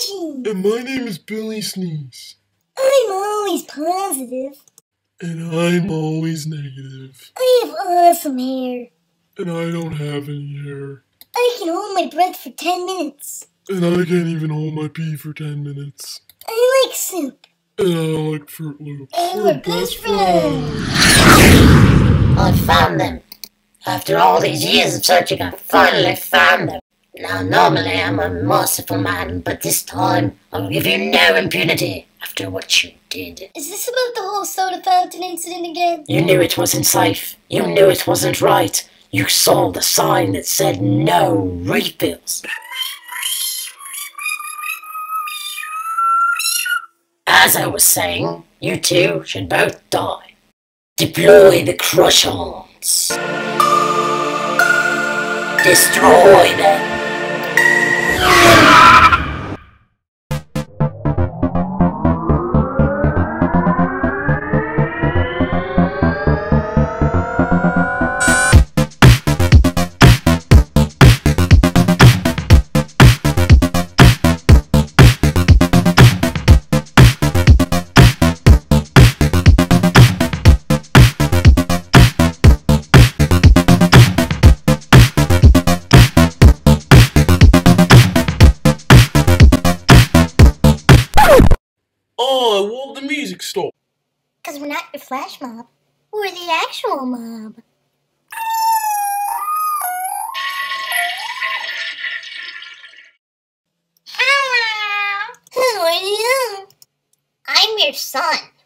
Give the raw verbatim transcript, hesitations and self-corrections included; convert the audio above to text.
Archie! And my name is Billy Sneez. I'm always positive. And I'm always negative. I have awesome hair. And I don't have any hair. I can hold my breath for ten minutes. And I can't even hold my pee for ten minutes. I like soup. And I like Fruit Loops. And we're best friends. I found them. After all these years of searching, I finally found them. Now, normally I'm a merciful man, but this time I'll give you no impunity after what you did. Is this about the whole soda fountain incident again? You knew it wasn't safe. You knew it wasn't right. You saw the sign that said no refills. As I was saying, you two should both die. Deploy the crush-ons. Destroy them. Oh, well, the music stopped. Because we're not your flash mob. We're the actual mob. Hello. Who are you? I'm your son.